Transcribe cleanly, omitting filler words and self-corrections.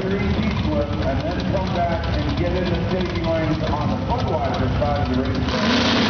your easy flip and then come back and get in the staging lanes on the Budweiser side of the racetrack.